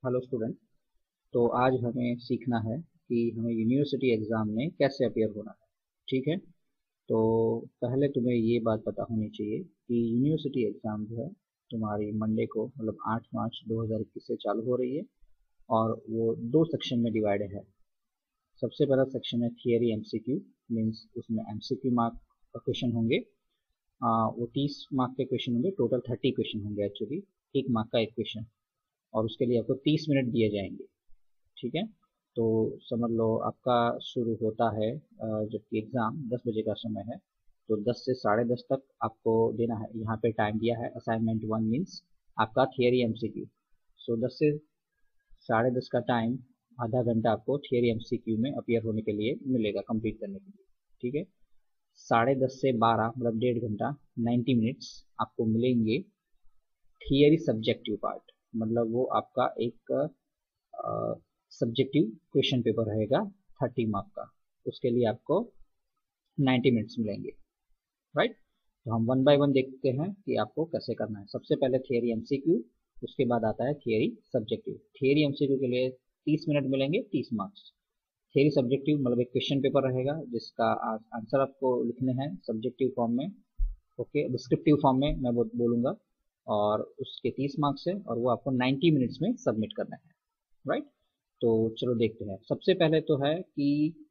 Hello student. तो आज हमें सीखना है कि हमें यूनिवर्सिटी एग्ज़ाम में कैसे अपियर होना है। ठीक है। तो पहले तुम्हें ये बात पता होनी चाहिए कि यूनिवर्सिटी एग्ज़ाम जो है तुम्हारी मंडे को मतलब 8 मार्च 2021 से चालू हो रही है और वो दो सेक्शन में डिवाइडेड है। सबसे पहला सेक्शन है थियरी एमसीक्यू, मीन्स उसमें एमसीक्यू मार्क का क्वेश्चन होंगे। वो 30 मार्क के क्वेश्चन होंगे, टोटल 30 क्वेश्चन होंगे एक्चुअली। 1 मार्क का एक क्वेश्चन और उसके लिए आपको 30 मिनट दिए जाएंगे। ठीक है। तो समझ लो आपका शुरू होता है जबकि एग्ज़ाम 10 बजे का समय है, तो 10 से 10:30 तक आपको देना है। यहाँ पे टाइम दिया है असाइनमेंट 1 मीन्स आपका थियरी एमसीक्यू। सो 10 से 10:30 का टाइम, आधा घंटा आपको थियरी एमसीक्यू में अपियर होने के लिए मिलेगा, कंप्लीट करने के लिए। ठीक है। 10:30 से 12 मतलब 1.5 घंटा, 90 मिनट्स आपको मिलेंगे थियरी सब्जेक्टिव पार्ट। मतलब वो आपका एक सब्जेक्टिव क्वेश्चन पेपर रहेगा 30 मार्क का। उसके लिए आपको 90 मिनट्स मिलेंगे। राइट। तो हम वन बाय वन देखते हैं कि आपको कैसे करना है। सबसे पहले थियरी एमसीक्यू, उसके बाद आता है थियरी सब्जेक्टिव। थियरी एमसीक्यू के लिए 30 मिनट मिलेंगे, 30 मार्क्स। थियरी सब्जेक्टिव मतलब एक क्वेश्चन पेपर रहेगा जिसका आंसर आपको लिखने हैं सब्जेक्टिव फॉर्म में। ओके, डिस्क्रिप्टिव फॉर्म में मैं बोलूंगा। और उसके 30 मार्क्स है और वो आपको 90 मिनट्स में सबमिट करना है। राइट। तो चलो देखते हैं। सबसे पहले तो है कि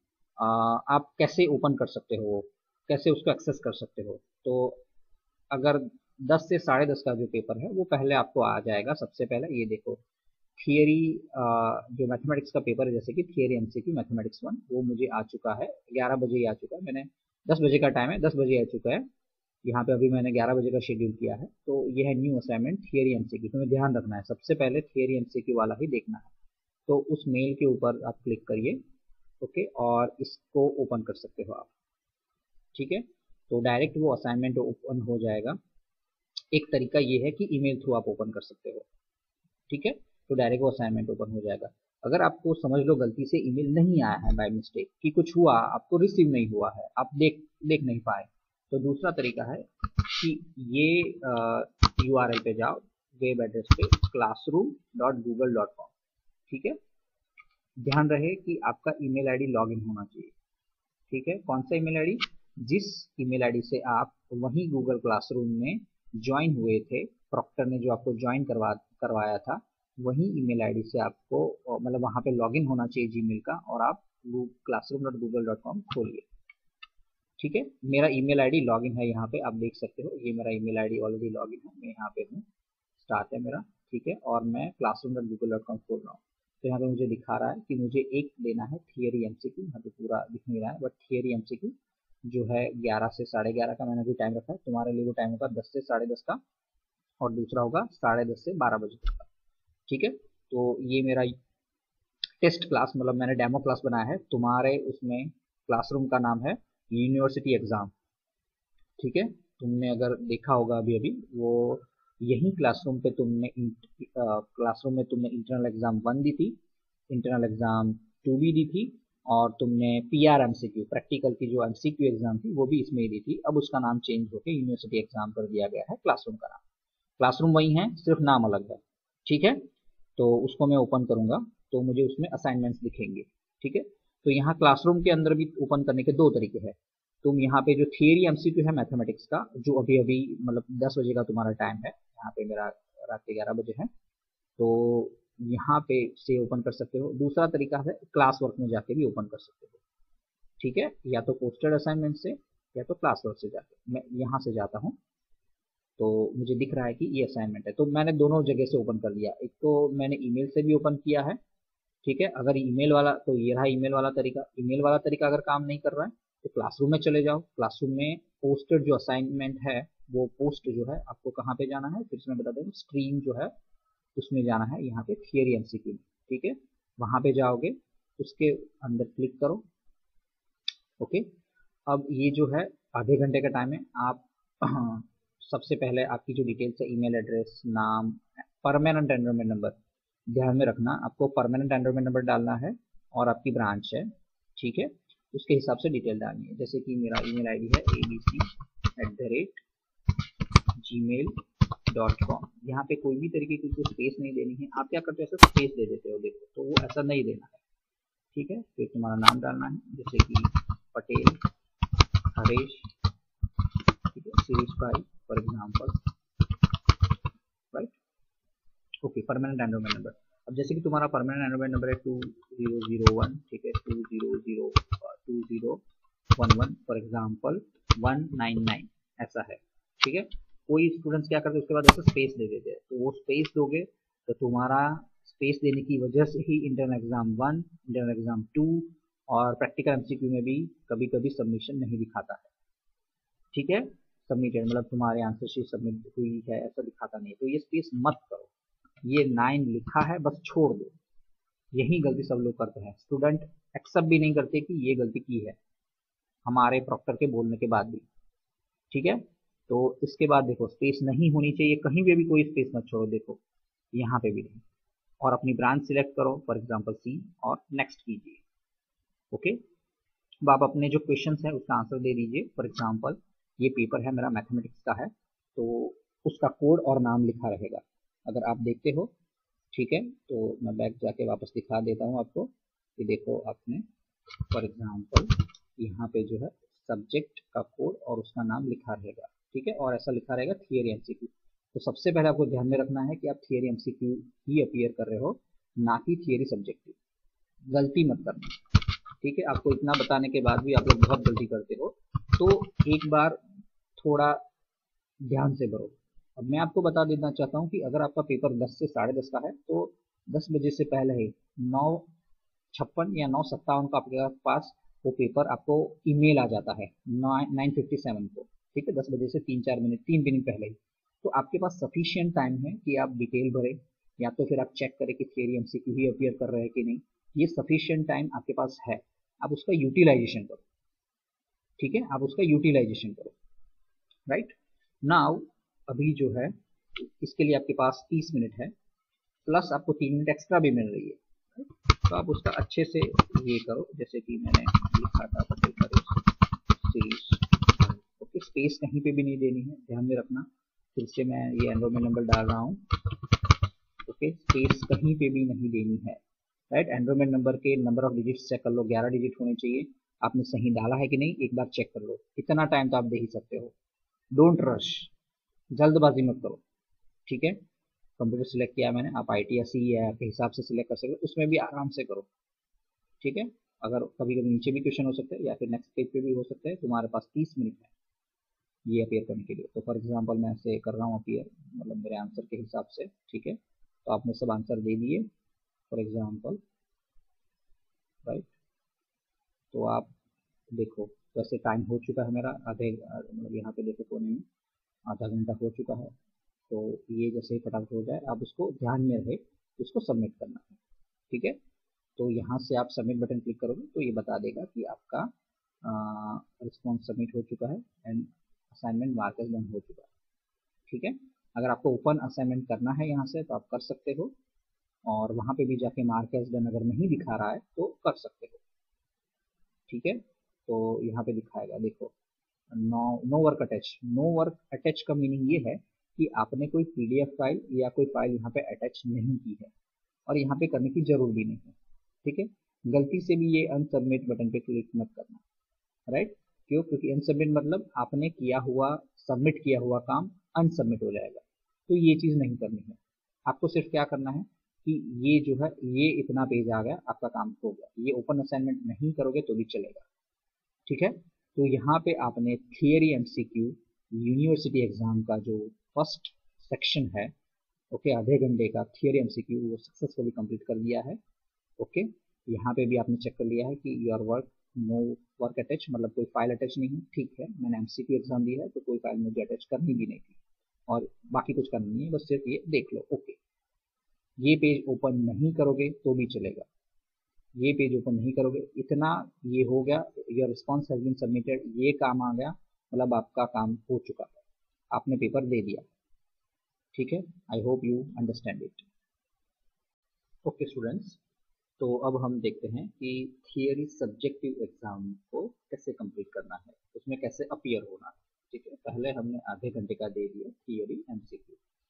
आप कैसे ओपन कर सकते हो, कैसे उसको एक्सेस कर सकते हो। तो अगर 10 से 10:30 का जो पेपर है वो पहले आपको आ जाएगा। सबसे पहले ये देखो, थियरी जो मैथमेटिक्स का पेपर है, जैसे कि थियरी एमसीक्यू मैथमेटिक्स 1, वो मुझे आ चुका है 11 बजे ही आ चुका है। मैंने 10 बजे का टाइम है, 10 बजे आ चुका है। यहाँ पे अभी मैंने 11 बजे का शेड्यूल किया है। तो ये है न्यू असाइनमेंट थियरी एमसीक्यू। तुम्हें ध्यान रखना है, सबसे पहले थियरी एमसीक्यू वाला ही देखना है। तो उस मेल के ऊपर आप क्लिक करिए। ओके, और इसको ओपन कर सकते हो आप। ठीक है। तो डायरेक्ट वो असाइनमेंट ओपन हो जाएगा। एक तरीका ये है कि ईमेल थ्रू आप ओपन कर सकते हो। ठीक है। तो डायरेक्ट वो असाइनमेंट ओपन हो जाएगा। अगर आपको समझ लो गलती से ईमेल नहीं आया है, बाय मिस्टेक कि कुछ हुआ, आपको रिसीव नहीं हुआ है, आप देख नहीं पाए, तो दूसरा तरीका है कि ये यूआरएल पे जाओ, वेब एड्रेस पे classroom.google.com। ठीक है। ध्यान रहे कि आपका ईमेल आईडी लॉगिन होना चाहिए। ठीक है। कौन सा ईमेल आईडी? जिस ईमेल आईडी से आप वही गूगल क्लासरूम में ज्वाइन हुए थे, प्रॉक्टर ने जो आपको ज्वाइन करवाया था, वही ईमेल आईडी से आपको मतलब वहां पे लॉगिन होना चाहिए जीमेल का, और आप classroom.google.com खोलिए। ठीक है। मेरा ईमेल आईडी लॉगिन है, यहाँ पे आप देख सकते हो। ये मेरा ईमेल आईडी ऑलरेडी लॉगिन है, मैं यहाँ पे हूँ, स्टार्ट है मेरा। ठीक है। और मैं classroom.google.com खोल रहा हूँ। तो यहाँ पे मुझे दिखा रहा है कि मुझे एक देना है थियरी एमसीक्यू। यहाँ पे पूरा दिख नहीं रहा है, बट थियरी एमसीक्यू जो है 11 से 11:30 का मैंने भी टाइम रखा है। तुम्हारे लिए वो टाइम होगा 10 से 10:30 का, और दूसरा होगा 10:30 से 12 बजे तक का। ठीक है। तो ये मेरा टेस्ट क्लास मतलब मैंने डेमो क्लास बनाया है। तुम्हारे उसमें क्लासरूम का नाम है यूनिवर्सिटी एग्जाम। ठीक है। तुमने अगर देखा होगा अभी अभी वो, यही क्लासरूम में तुमने इंटरनल एग्जाम 1 दी थी, इंटरनल एग्जाम 2 भी दी थी, और तुमने पीआर एमसीक्यू प्रैक्टिकल की जो एमसीक्यू एग्जाम थी वो भी इसमें ही दी थी। अब उसका नाम चेंज होकर यूनिवर्सिटी एग्जाम कर दिया गया है। क्लासरूम का नाम, क्लासरूम वही है, सिर्फ नाम अलग है। ठीक है। तो उसको मैं ओपन करूंगा तो मुझे उसमें असाइनमेंट्स दिखेंगे। ठीक है। तो यहाँ क्लासरूम के अंदर भी ओपन करने के दो तरीके हैं। तुम यहाँ पे जो थियरी एमसीक्यू है मैथमेटिक्स का, जो अभी अभी मतलब 10 बजे का तुम्हारा टाइम है, यहाँ पे मेरा रात के 11 बजे है, तो यहाँ पे से ओपन कर सकते हो। दूसरा तरीका है क्लास वर्क में जाके भी ओपन कर सकते हो। ठीक है। या तो पोस्टेड असाइनमेंट से, या तो क्लास वर्क से जाके। मैं यहाँ से जाता हूँ तो मुझे दिख रहा है कि ये असाइनमेंट है, तो मैंने दोनों जगह से ओपन कर लिया। एक तो मैंने ईमेल से भी ओपन किया है। ठीक है। अगर ईमेल वाला, तो ये रहा ईमेल वाला तरीका। ईमेल वाला तरीका अगर काम नहीं कर रहा है तो क्लासरूम में चले जाओ। क्लासरूम में पोस्टेड जो असाइनमेंट है, वो पोस्ट जो है आपको कहाँ पे जाना है, फिर से मैं बता दूँ, स्ट्रीम जो है उसमें जाना है, यहाँ पे थियरी एमसीक्यू। ठीक है। वहां पे जाओगे, उसके अंदर क्लिक करो। ओके। अब ये जो है आधे घंटे का टाइम है। आप सबसे पहले आपकी जो डिटेल्स है, ईमेल एड्रेस, नाम, परमानेंट एनरोलमेंट नंबर, ध्यान में रखना आपको परमानेंट एनरोलमेंट नंबर डालना है, और आपकी ब्रांच है। ठीक है। उसके हिसाब से डिटेल डालनी है। जैसे कि मेरा ईमेल आईडी है abc@gmail.com। .com। यहाँ पे कोई भी तरीके की कोई स्पेस नहीं देनी है। आप क्या करते हो, ऐसा स्पेस दे देते हो, देखो तो वो ऐसा नहीं देना है, ठीक है। फिर तुम्हारा नाम डालना है, जैसे कि पटेल हरेश, ठीक है, series by for example, right. Okay, permanent enrolment number. अब जैसे कि तुम्हारा परमानेंट एनरोलमेंट नंबर है 2001, ठीक है, 2011 फॉर एग्जाम्पल 199 ऐसा है, ठीक है। कोई स्टूडेंट्स क्या करते हैं उसके बाद ऐसा स्पेस दे देते हैं, तो वो स्पेस दोगे तो तुम्हारा स्पेस देने की वजह से ही इंटरनल एग्जाम 1, इंटरनल एग्जाम 2 और प्रैक्टिकल एमसीक्यू में भी कभी कभी सबमिशन नहीं दिखाता है, ठीक है। सबमिटेड मतलब तुम्हारे आंसर शीट सबमिट हुई है ऐसा दिखाता नहीं है, तो ये स्पेस मत करो। ये 9 लिखा है बस छोड़ दो, यही गलती सब लोग करते हैं। स्टूडेंट एक्सेप्ट भी नहीं करते कि ये गलती की है हमारे प्रॉक्टर के बोलने के बाद भी, ठीक है। तो इसके बाद देखो स्पेस नहीं होनी चाहिए, कहीं पे भी कोई स्पेस मत छोड़ो, देखो यहाँ पे भी नहीं। और अपनी ब्रांच सिलेक्ट करो, फॉर एग्जाम्पल सी, और नेक्स्ट कीजिए, ओके। अब आप अपने जो क्वेश्चन है उसका आंसर दे दीजिए। फॉर एग्जाम्पल ये पेपर है मेरा मैथमेटिक्स का है, तो उसका कोड और नाम लिखा रहेगा, अगर आप देखते हो, ठीक है। तो मैं बैक जाके वापस दिखा देता हूँ आपको कि देखो आपने फॉर एग्जाम्पल यहाँ पे जो है सब्जेक्ट का कोड और उसका नाम लिखा रहेगा, ठीक है, और ऐसा लिखा रहेगा थियरी एमसीक्यू। तो सबसे पहले आपको ध्यान में रखना है कि आप थियरी एमसीक्यू ही अपीयर कर रहे हो, ना कि थियरी सब्जेक्टिव। गलती मत करना, ठीक है। आपको इतना बताने के बाद भी आप लोग बहुत गलती करते हो, तो एक बार थोड़ा ध्यान से भरो। अब मैं आपको बता देना चाहता हूँ कि अगर आपका पेपर 10 से 10:30 का है तो 10 बजे से पहले ही 9:56 या 9:57 को आपके पास वो पेपर आपको ईमेल आ जाता है 9:57 को, ठीक है, 10 बजे से 3-4 मिनट 3 मिनट पहले ही। तो आपके पास सफिशियंट टाइम है कि आप डिटेल भरें, या तो फिर आप चेक करें कि थियरी एमसीक्यू ही अपीयर कर रहे हैं कि नहीं। ये सफिशियंट टाइम आपके पास है, आप उसका यूटिलाइजेशन करो, ठीक है, आप उसका यूटिलाइजेशन करो, राइट। नाउ अभी जो है इसके लिए आपके पास 30 मिनट है, प्लस आपको 3 मिनट एक्स्ट्रा भी मिल रही है, तो आप उसका अच्छे से ये करो, जैसे कि मैंने लिखा था पटेल सीरीज। ओके, स्पेस कहीं पे भी नहीं देनी है, ध्यान में रखना। फिर से मैं ये एनरोलमेंट नंबर डाल रहा हूँ, ओके, स्पेस कहीं पे भी नहीं देनी है, राइट। एनरोलमेंट नंबर के नंबर ऑफ डिजिट चेक कर लो, 11 डिजिट होने चाहिए। आपने सही डाला है कि नहीं एक बार चेक कर लो, इतना टाइम तो आप दे ही सकते हो। डोंट रश, जल्दबाजी मत करो, ठीक है। कंप्यूटर सिलेक्ट किया मैंने, आप आई टी या सी या आपके हिसाब से सिलेक्ट कर सकते हो, उसमें भी आराम से करो, ठीक है। अगर कभी कभी नीचे भी क्वेश्चन हो सकता है या फिर नेक्स्ट पेज पे भी हो सकता है, तुम्हारे पास 30 मिनट है ये अपेयर करने के लिए। तो फॉर एग्जांपल मैं ऐसे कर रहा हूँ अपेयर, मतलब मेरे आंसर के हिसाब से, ठीक है। तो आपने सब आंसर दे दिए फॉर एग्जांपल, राइट। तो आप देखो वैसे टाइम हो चुका है मेरा आधे, मतलब यहाँ पे देखो कोने में आधा घंटा हो चुका है। तो ये जैसे ही फटाफट हो जाए आप उसको ध्यान में रहे, उसको सबमिट करना है, ठीक है। तो यहाँ से आप सबमिट बटन क्लिक करोगे तो ये बता देगा कि आपका रिस्पॉन्स सबमिट हो चुका है and assignment mark as done हो चुका है, ठीक है। अगर आपको ओपन असाइनमेंट करना है यहाँ से तो आप कर सकते हो, और वहाँ पे भी जाके मार्क एज डन अगर नहीं दिखा रहा है तो कर सकते हो, ठीक है। तो यहाँ पे दिखाएगा देखो, no no work attach. No work attach का मीनिंग ये है कि आपने कोई पीडीएफ फाइल या कोई फाइल यहाँ पे अटैच नहीं की है, और यहाँ पे करने की जरूर भी नहीं है, ठीक है। गलती से भी ये अनसबमिट बटन पे क्लिक मत करना, राइट। क्यों? क्योंकि अनसबमिट मतलब आपने किया हुआ, सबमिट किया हुआ काम अनसबमिट हो जाएगा, तो ये चीज नहीं करनी है। आपको सिर्फ क्या करना है कि ये जो है ये इतना पेज आ गया, आपका काम हो गया। ये ओपन असाइनमेंट नहीं करोगे तो भी चलेगा, ठीक है। तो यहाँ पे आपने थियरी एमसीक्यू यूनिवर्सिटी एग्जाम का जो फर्स्ट सेक्शन है, ओके, आधे घंटे का थियरी एमसीक्यू वो सक्सेसफुली कंप्लीट कर लिया है, ओके। यहाँ पे भी आपने चेक कर लिया है कि your work no work attach, मतलब कोई फाइल अटैच नहीं है, ठीक है। मैंने एमसीक्यू एग्जाम दिया है तो कोई फाइल मुझे अटैच करनी भी नहीं थी, और बाकी कुछ करना नहीं है, बस सिर्फ ये देख लो, ओके। ये पेज ओपन नहीं करोगे तो भी चलेगा, ये पेज ओपन नहीं करोगे, इतना ये हो गया, your response has been submitted, ये काम आ गया, मतलब आपका काम हो चुका है, आपने पेपर दे दिया, ठीक है। I hope you understand it. Okay students, तो अब हम देखते हैं कि थियरी सब्जेक्टिव एग्जाम को कैसे कंप्लीट करना है, उसमें कैसे अपीयर होना है, ठीक है। पहले हमने आधे घंटे का दे दिया थियरी एमसीक्यू,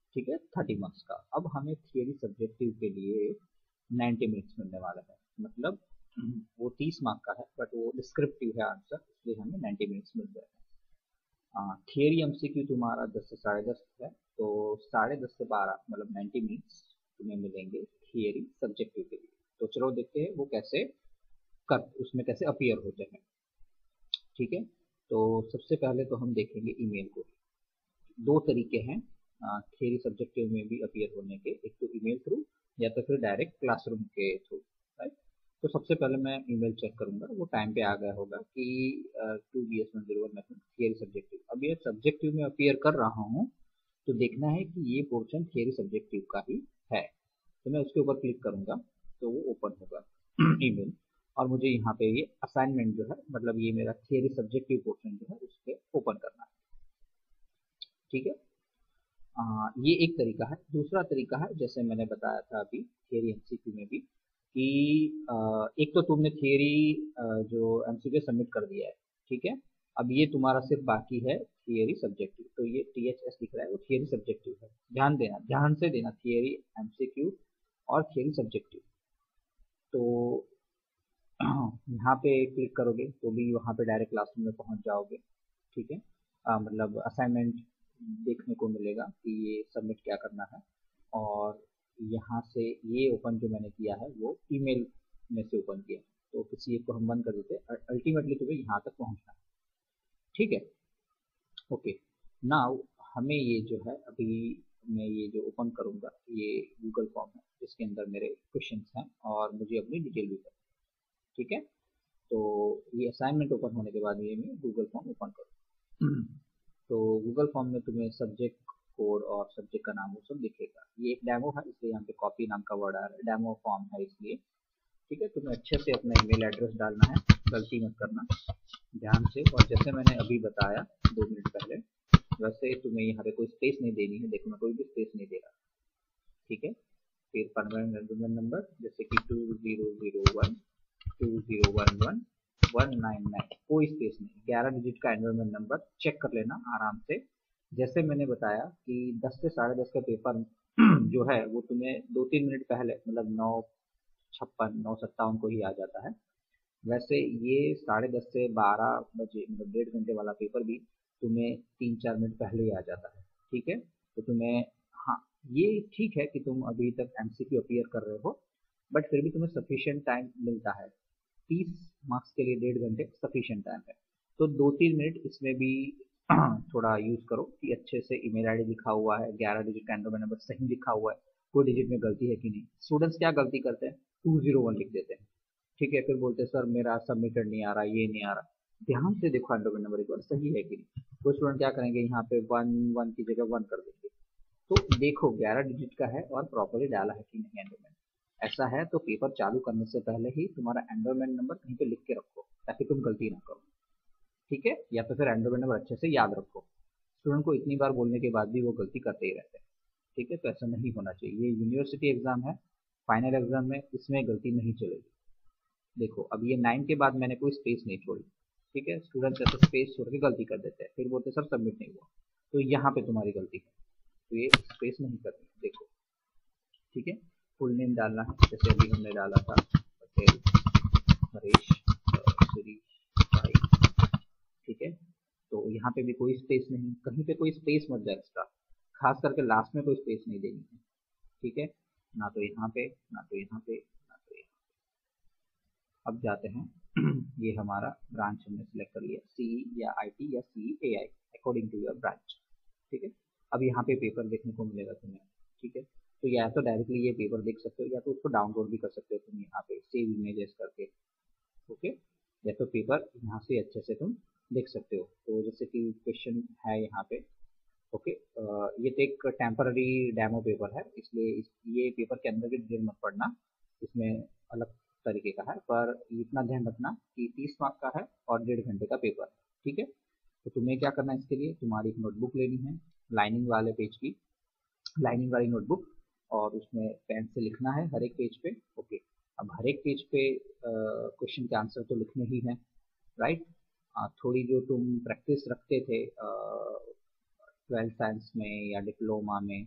ठीक है, 30 मार्क्स का। अब हमें थियरी सब्जेक्टिव के लिए 90 मिनट्स मिलने वाला है, मतलब वो 30 मार्क का है बट वो डिस्क्रिप्टिव है आंसर, इसलिए हमें 90 मिनट्स मिल रहे हैं। थियरी एमसीक्यू तुम्हारा 10 से 10:30 है, तो 10:30 से 12 मतलब 90 मिनट्स तुम्हें मिलेंगे थियरी सब्जेक्टिव के लिए। तो चलो देखते हैं वो कैसे कर उसमें कैसे अपीयर होते हैं। ठीक है, तो सबसे पहले तो हम देखेंगे ईमेल को। दो तरीके हैं थियरी सब्जेक्टिव में भी अपीयर होने के, एक तो ईमेल थ्रू या तो फिर डायरेक्ट क्लासरूम के थ्रू, राइट। तो सबसे पहले मैं ईमेल चेक करूंगा, वो टाइम पे आ गया होगा कि 2BS101 मैथमेटिक्स थियरी सब्जेक्टिव। अब ये सब्जेक्टिव में अपीयर कर रहा हूँ, तो देखना है कि ये पोर्शन थियरी सब्जेक्टिव का ही है, तो मैं उसके ऊपर क्लिक करूंगा तो वो ओपन होगा ईमेल। और मुझे यहाँ पे ये असाइनमेंट जो है, मतलब ये मेरा थियरी सब्जेक्टिव पोर्शन जो है उसके ओपन करना है। ठीक है, ये एक तरीका है। दूसरा तरीका है जैसे मैंने बताया था अभी थियरी एमसीक्यू में भी कि एक तो तुमने थियरी जो एमसीक्यू सबमिट कर दिया है, ठीक है। अब ये तुम्हारा सिर्फ बाकी है थियरी सब्जेक्टिव, तो ये THS लिख रहा है वो थियरी सब्जेक्टिव है। ध्यान देना, ध्यान से देना, थियरी एमसीक्यू और थियरी सब्जेक्टिव। तो यहाँ पे क्लिक करोगे तो भी वहाँ पे डायरेक्ट क्लासरूम में पहुँच जाओगे। ठीक है, मतलब असाइनमेंट देखने को मिलेगा कि ये सबमिट क्या करना है। और यहाँ से ये ओपन जो मैंने किया है वो ईमेल में से ओपन किया है, तो किसी एक को हम बंद कर देते हैं। अल्टीमेटली तुम्हें यहाँ तक पहुँचना है। ठीक है, ओके। नाउ हमें ये जो है अभी मैं ये जो ओपन करूँगा ये गूगल फॉर्म है जिसके अंदर मेरे क्वेश्चंस हैं और मुझे अपनी डिटेल भी करनी है। ठीक है, तो ये असाइनमेंट ओपन होने के बाद ये मैं गूगल फॉर्म ओपन करूँ तो गूगल फॉर्म में तुम्हें सब्जेक्ट कोड और सब्जेक्ट का नाम वो सब दिखेगा। ये एक डेमो है इसलिए यहाँ पे कॉपी नाम का वर्ड आ रहा है, डेमो फॉर्म है इसलिए। ठीक है, तुम्हें अच्छे से अपना ईमेल एड्रेस डालना है, गलती मत करना, ध्यान से। और जैसे मैंने अभी बताया 2 मिनट पहले, वैसे तुम्हें यहाँ पे कोई स्पेस नहीं देनी है। देखो मैं कोई भी स्पेस नहीं दे रहा। ठीक है, फिर परमानेंट एनरोलमेंट नंबर जैसे कि 2001 कोई स्पेस नहीं, 11 डिजिट का एनरोलमेंट नंबर चेक कर लेना आराम से। जैसे मैंने बताया कि 10 से 10:30 का पेपर जो है वो तुम्हें 2-3 मिनट पहले मतलब 9:56 9:57 को ही आ जाता है। वैसे ये 10:30 से 12 बजे मतलब 1.5 घंटे वाला पेपर भी तुम्हें 3-4 मिनट पहले ही आ जाता है। ठीक है, तो तुम्हें, हाँ, ये ठीक है कि तुम अभी तक एमसीक्यू अपीयर कर रहे हो, बट फिर भी तुम्हें सफिशिएंट टाइम मिलता है। 30 मार्क्स के लिए 1.5 घंटे सफिशिएंट टाइम है। तो 2-3 मिनट इसमें भी थोड़ा यूज करो कि अच्छे से ईमेल आईडी लिखा हुआ है, 11 डिजिट का एंडोमेंट नंबर सही लिखा हुआ है, कोई डिजिट में गलती है कि नहीं। स्टूडेंट्स क्या गलती करते हैं, 201 लिख देते हैं। ठीक है, फिर बोलते हैं सर मेरा सबमिटेड नहीं आ रहा, ये नहीं आ रहा। ध्यान से देखो एंडोमेंट नंबर एक बार सही है कि नहीं। कुछ स्टूडेंट क्या करेंगे, यहाँ पे 1 की जगह 1 कर देंगे। तो देखो 11 डिजिट का है और प्रॉपरली डाला है कि नहीं एंडोमेंट। ऐसा है तो पेपर चालू करने से पहले ही तुम्हारा एंडोमेंट नंबर कहीं पे लिख के रखो ताकि तुम गलती ना करो। ठीक है, या तो फिर एंडोमेंट नंबर अच्छे से याद रखो। स्टूडेंट को इतनी बार बोलने के बाद भी वो गलती करते ही रहते हैं। ठीक है, तो ऐसा नहीं होना चाहिए। ये यूनिवर्सिटी एग्जाम है, फाइनल एग्जाम में इसमें गलती नहीं चलेगी। देखो अब ये 9 के बाद मैंने कोई स्पेस नहीं छोड़ी। ठीक है, स्टूडेंट ऐसे स्पेस छोड़ के गलती कर देते हैं, फिर बोलते सर सबमिट नहीं हुआ। तो यहाँ पे तुम्हारी गलती है, तो ये स्पेस नहीं करनी है, देखो। ठीक है, फुल नेम डालना है जैसे अभी हमने डाला था, पटेल हरीश शिरीष भाई। ठीक है, तो यहाँ पे भी कोई स्पेस नहीं, कहीं पे कोई स्पेस मत जाए एक्स्ट्रा, खास करके लास्ट में कोई स्पेस नहीं देनी है। ठीक है, ना तो यहाँ पे ना तो यहाँ पे ना तो यहाँ। अब जाते हैं ये हमारा ब्रांच हमने सिलेक्ट कर लिया, सीई या आईटी या CEAI according to your branch. ठीक है, अब यहाँ पे पेपर देखने को मिलेगा तुम्हें। ठीक है, तो या तो डायरेक्टली ये पेपर देख सकते हो या तो उसको डाउनलोड भी कर सकते हो तुम यहाँ पे सेव इमेजेस करके। ओके, या तो पेपर यहाँ से अच्छे से तुम देख सकते हो। तो जैसे कि क्वेश्चन है यहाँ पे। ओके, ये तो एक टेम्पररी डेमो पेपर है, इसलिए ये पेपर के अंदर की डिटेल मत पढ़ना, इसमें अलग तरीके का है। पर इतना ध्यान रखना कि 30 मार्क का है और 1.5 घंटे का पेपर है। ठीक है, तो तुम्हें क्या करना है, इसके लिए तुम्हारी एक नोटबुक लेनी है, लाइनिंग वाले पेज की, लाइनिंग वाली नोटबुक, और उसमें पेन से लिखना है हर एक पेज पे। ओके, अब हर एक पेज पे क्वेश्चन के आंसर तो लिखने ही है, राइट। थोड़ी जो तुम प्रैक्टिस रखते थे 12th साइंस में या डिप्लोमा में,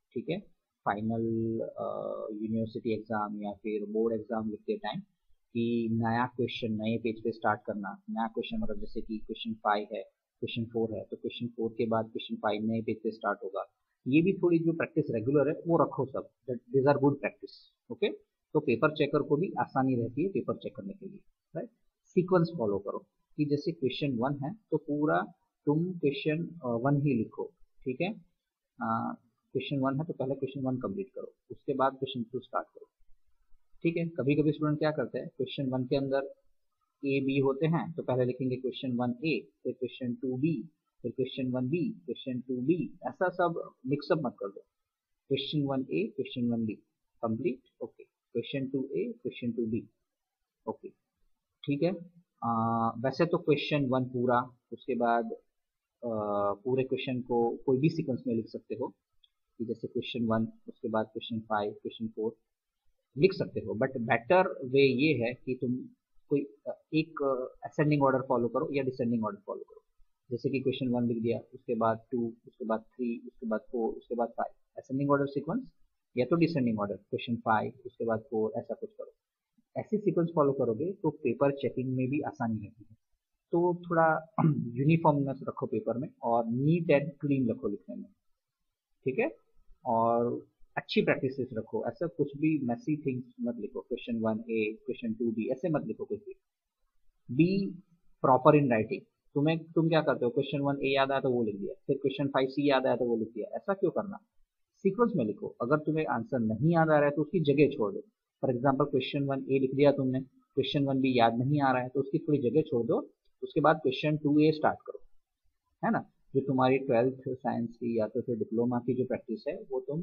ठीक है, फाइनल यूनिवर्सिटी एग्जाम या फिर बोर्ड एग्जाम लिखते टाइम कि नया क्वेश्चन नए पेज पे स्टार्ट करना। नया क्वेश्चन मतलब जैसे कि क्वेश्चन 5 है, क्वेश्चन 4 है, तो क्वेश्चन 4 के बाद क्वेश्चन 5 नए पेज पे स्टार्ट होगा। ये भी थोड़ी जो प्रैक्टिस रेगुलर है वो रखो सब, these are good practice. Okay, तो पेपर चेकर को भी आसानी रहती है पेपर चेक करने के लिए, राइट। सीक्वेंस फॉलो करो कि जैसे क्वेश्चन 1 है तो पूरा तुम क्वेश्चन 1 ही लिखो, ठीक है। क्वेश्चन 1 है तो पहले क्वेश्चन 1 कंप्लीट करो, उसके बाद क्वेश्चन 2 स्टार्ट करो, ठीक है। कभी कभी स्टूडेंट क्या करते हैं, क्वेश्चन 1 के अंदर ए बी होते हैं तो पहले लिखेंगे क्वेश्चन 1 ए, फिर क्वेश्चन 2 बी, फिर क्वेश्चन 1 बी, क्वेश्चन 2 बी, ऐसा सब मिक्सअप मत कर दो। Question 1 A, question 1 B complete, okay, question 2 A, question 2 B, okay, ठीक है। वैसे तो क्वेश्चन 1 पूरा, उसके बाद पूरे क्वेश्चन को कोई भी सीक्वेंस में लिख सकते हो कि जैसे क्वेश्चन 1 उसके बाद क्वेश्चन 5 क्वेश्चन 4 लिख सकते हो, बट बेटर वे ये है कि तुम कोई एक असेंडिंग ऑर्डर फॉलो करो या डिसेंडिंग ऑर्डर फॉलो करो। जैसे कि क्वेश्चन 1 लिख दिया, उसके बाद 2, उसके बाद 3, उसके बाद 4, उसके बाद 5, असेंडिंग ऑर्डर सीक्वेंस, या तो डिसेंडिंग ऑर्डर क्वेश्चन 5 उसके बाद 4, ऐसा कुछ करो। ऐसी सीक्वेंस फॉलो करोगे तो पेपर चेकिंग में भी आसानी रहती है। तो थोड़ा यूनिफॉर्मनेस रखो पेपर में और नीट एंड क्लीन रखो लिखने में, ठीक है। और अच्छी प्रैक्टिस रखो, ऐसा कुछ भी मैसी थिंग्स मत लिखो, क्वेश्चन 1 ए, क्वेश्चन 2 बी, ऐसे मत लिखो कुछ भी। Be proper in writing. तुम क्या करते हो, क्वेश्चन 1 ए याद आया तो वो लिख दिया, फिर क्वेश्चन 5 सी याद आया तो वो लिख दिया, ऐसा क्यों करना। सीक्वेंस में लिखो, अगर तुम्हें आंसर नहीं याद आ रहा है तो उसकी जगह छोड़ दो। फॉर एग्जाम्पल क्वेश्चन 1 ए लिख दिया तुमने, क्वेश्चन 1 बी याद नहीं आ रहा है तो उसकी थोड़ी जगह छोड़ दो, उसके बाद क्वेश्चन 2 ए स्टार्ट करो, है ना। जो तुम्हारी 12th साइंस की या तो फिर डिप्लोमा की जो प्रैक्टिस है वो तुम,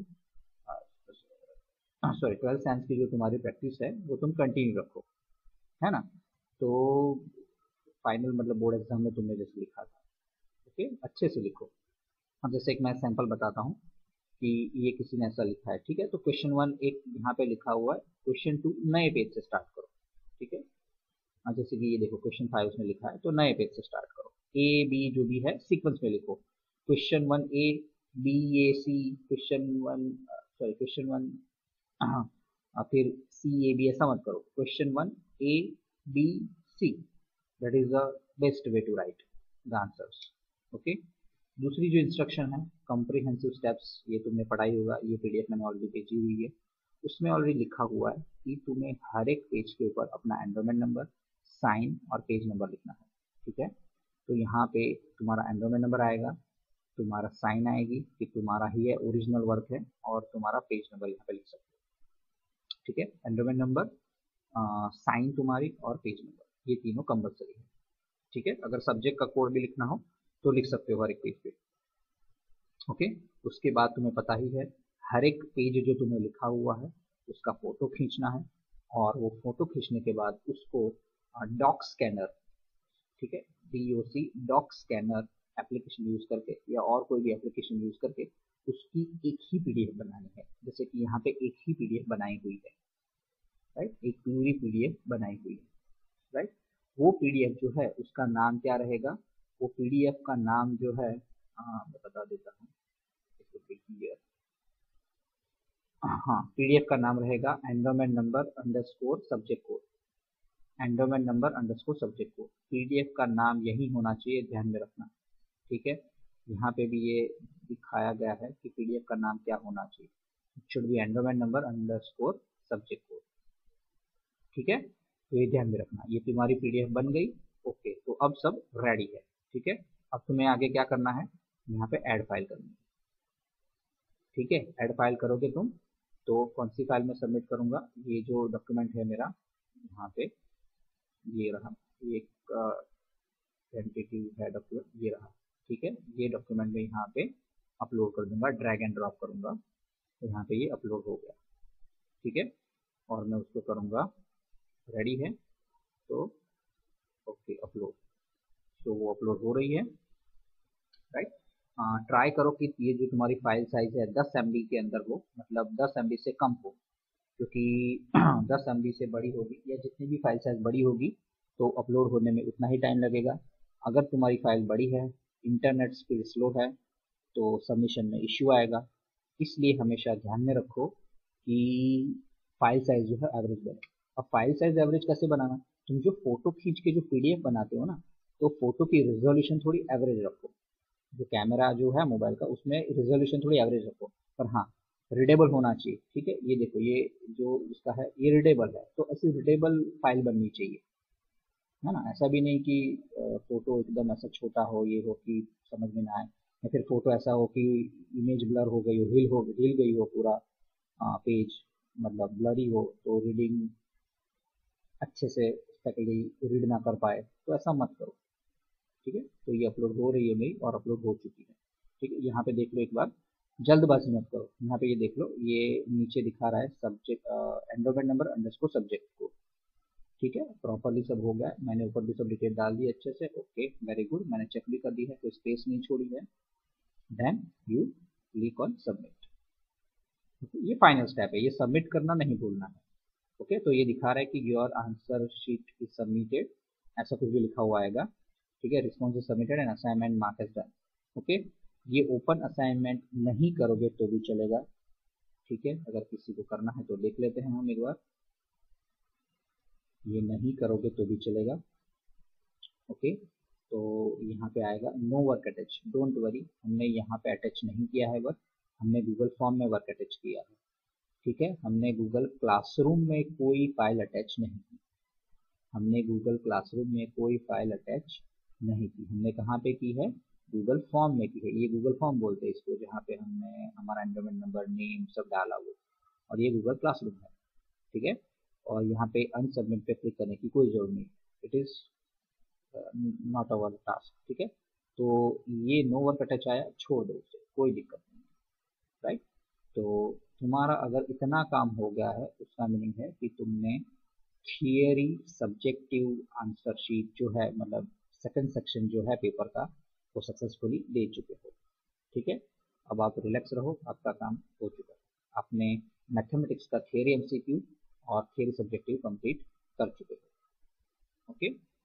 सॉरी 12th साइंस की जो तुम्हारी प्रैक्टिस है वो तुम कंटिन्यू रखो, है ना। तो फाइनल मतलब बोर्ड एग्जाम में तुमने जैसे लिखा था, ओके, अच्छे से लिखो। अब जैसे एक मैं सैंपल बताता हूँ कि ये किसी ने ऐसा लिखा है, ठीक है। तो क्वेश्चन 1 एक यहाँ पे लिखा हुआ है, क्वेश्चन 2 नए पेज से स्टार्ट करो, ठीक है। जैसे कि ये देखो क्वेश्चन 5 उसने लिखा है तो नए पेज से स्टार्ट करो, ए बी जो भी है सीक्वेंस में लिखो, question 1 A B A C, question 1 sorry question 1 फिर सी ए बी, ऐसा मत करो, question 1 A B C, that is the best way to write the answers, okay. दूसरी जो इंस्ट्रक्शन है कॉम्प्रिहेंसिव स्टेप्स, ये तुमने पढ़ाई होगा, ये पीडीएफ मैंने ऑलरेडी भेजी हुई है, उसमें ऑलरेडी लिखा हुआ है कि तुम्हें हर एक पेज के ऊपर अपना एनरोलमेंट नंबर, साइन और पेज नंबर लिखना है, ठीक है। तो यहाँ पे तुम्हारा एनरोलमेंट नंबर आएगा, तुम्हारा साइन आएगी कि तुम्हारा ही है, ओरिजिनल वर्क है, और तुम्हारा पेज नंबर यहाँ पे लिख सकते हो, ठीक है। एनरोलमेंट नंबर, साइन तुम्हारी और पेज नंबर, ये तीनों कंपलसरी है, ठीक है। अगर सब्जेक्ट का कोड भी लिखना हो तो लिख सकते हो हर एक पेज पे, ओके। उसके बाद तुम्हें पता ही है हर एक पेज जो तुम्हें लिखा हुआ है उसका फोटो खींचना है, और वो फोटो खींचने के बाद उसको डॉक स्कैनर, ठीक है, DOC doc scanner application use करके या और कोई भी एप्लीकेशन यूज करके उसकी एक ही पीडीएफ बनानी है। जैसे कि यहाँ पे एक ही पीडीएफ बनाई हुई है, राइट, एक पूरी पीडीएफ बनाई हुई है, राइट। वो पीडीएफ जो है उसका नाम क्या रहेगा, वो पीडीएफ का नाम जो है, मैं बता देता हूँ, हाँ, पीडीएफ का नाम रहेगा enrolment number underscore subject code, enrolment number underscore subject code, PDF का नाम यही होना चाहिए, ध्यान में रखना, ठीक है। यहाँ पे भी ये दिखाया गया है कि पीडीएफ का नाम क्या होना चाहिए, should be enrolment number underscore subject code, ठीक है। तो ये ध्यान में रखना, ये तुम्हारी पीडीएफ बन गई, ओके। तो अब सब रेडी है, ठीक है। अब तुम्हें आगे क्या करना है, यहाँ पे ऐड फाइल करनी है, ठीक है। ऐड फाइल करोगे तुम तो कौन सी फाइल में सबमिट करूंगा, ये जो डॉक्यूमेंट है मेरा यहाँ पे, ये रहा, ये टेंटेटिव है डॉक्यूमेंट, ये रहा, ठीक है। ये डॉक्यूमेंट में यहाँ पे अपलोड कर दूंगा, ड्रैग एंड ड्रॉप करूंगा तो यहाँ पे ये अपलोड हो गया, ठीक है। और मैं उसको करूंगा, रेडी है तो ओके अपलोड, तो वो अपलोड हो रही है, राइट। ट्राई करो कि ये जो तुम्हारी फाइल साइज है 10 MB के अंदर हो, मतलब 10 MB से कम हो, क्योंकि 10 MB से बड़ी होगी या जितनी भी फाइल साइज बड़ी होगी तो अपलोड होने में उतना ही टाइम लगेगा। अगर तुम्हारी फाइल बड़ी है, इंटरनेट स्पीड स्लो है, तो सबमिशन में इश्यू आएगा, इसलिए हमेशा ध्यान में रखो कि फाइल साइज जो है एवरेज बने। अब फाइल साइज एवरेज कैसे बनाना, तुम जो फोटो खींच के जो पीडीएफ बनाते हो ना, तो फोटो की रिजोल्यूशन थोड़ी एवरेज रखो। जो कैमरा जो है मोबाइल का, उसमें रिजोल्यूशन थोड़ी एवरेज रखो, पर हाँ रीडेबल होना चाहिए। ठीक है, ये देखो ये जो इसका है ये रीडेबल है, तो ऐसी रीडेबल फाइल बननी चाहिए, है ना। ऐसा भी नहीं कि फोटो एकदम ऐसा छोटा हो, ये हो कि समझ में ना आए, या फिर फोटो ऐसा हो कि इमेज ब्लर हो हिल गई हो पूरा पेज, मतलब ब्लरी हो तो रीडिंग अच्छे से फैकल्टी रीड ना कर पाए, तो ऐसा मत करो। ठीक है, तो ये अपलोड हो रही है मेरी और अपलोड हो चुकी है। ठीक है, यहाँ पे देख लो एक बार, जल्दबाजी मत करो। यहाँ पे ये देख लो, ये नीचे दिखा रहा है subject enrolment number underscore subject को। ठीक है, प्रॉपरली सब हो गया, मैंने ऊपर भी सब डिटेल डाल दी अच्छे से। ओके वेरी गुड, मैंने चेक भी कर दी है, कोई स्पेस नहीं छोड़ी है। Then you click on submit. ये फाइनल स्टेप है, ये सबमिट करना नहीं भूलना है। ओके, तो ये दिखा रहा है कि your answer sheet is submitted, ऐसा कुछ भी लिखा हुआ आएगा। ठीक है, response is submitted and assignment mark is done. Okay, ये ओपन असाइनमेंट नहीं करोगे तो भी चलेगा। ठीक है, अगर किसी को करना है तो देख लेते हैं हम एक बार, ये नहीं करोगे तो भी चलेगा। ओके, तो यहाँ पे आएगा no work attach, don't worry, हमने यहाँ पे अटैच नहीं किया है वर्क, हमने गूगल फॉर्म में वर्क अटैच किया है। ठीक है, हमने गूगल क्लासरूम में कोई फाइल अटैच नहीं की, हमने गूगल क्लासरूम में कोई फाइल अटैच नहीं की, हमने कहाँ पे की है, गूगल फॉर्म में की है। ये गूगल फॉर्म बोलते हैं इसको, जहाँ पे हमने हमारा एनरोलमेंट नंबर नेम सब डाला हुआ, और ये गूगल क्लासरूम है। ठीक है, और यहाँ पे अनसबमिट पे क्लिक करने की कोई जरूरत नहीं, it is not our task. ठीक है, तो ये नो वर्क अटैच आया, छोड़ दो उसे, कोई दिक्कत नहीं है। राइट, तो तुम्हारा अगर इतना काम हो गया है, उसका मीनिंग है कि तुमने थियरी सब्जेक्टिव आंसर शीट जो है, मतलब सेकंड सेक्शन जो है पेपर का, वो सक्सेसफुली दे चुके हो। ठीक है, अब आप रिलैक्स रहो, आपका काम हो चुका है, आपने मैथमेटिक्स का थियरी एमसीक्यू और थियरी सब्जेक्टिव कंप्लीट कर चुके हो। ओके।